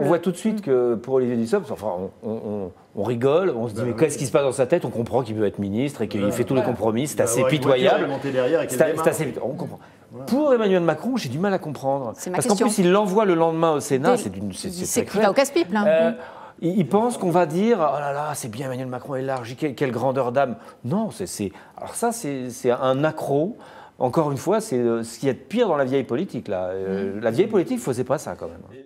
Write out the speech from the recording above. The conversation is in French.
on voit tout de suite que pour Olivier Dussopt, enfin, on rigole, on se dit mais qu'est-ce qui se passe dans sa tête? On comprend qu'il veut être ministre et qu'il fait tous les compromis, c'est assez pitoyable. C'est assez, on comprend. Pour Emmanuel Macron, j'ai du mal à comprendre. Parce qu'en plus, il l'envoie le lendemain au Sénat, c'est qu'il va au casse-pipe, là. Il pense qu'on va dire oh là là, c'est bien Emmanuel Macron élargi, quelle grandeur d'âme. Non, alors ça, c'est un accro. Encore une fois, c'est ce qu'il y a de pire dans la vieille politique. Là. La vieille politique ne faisait pas ça quand même.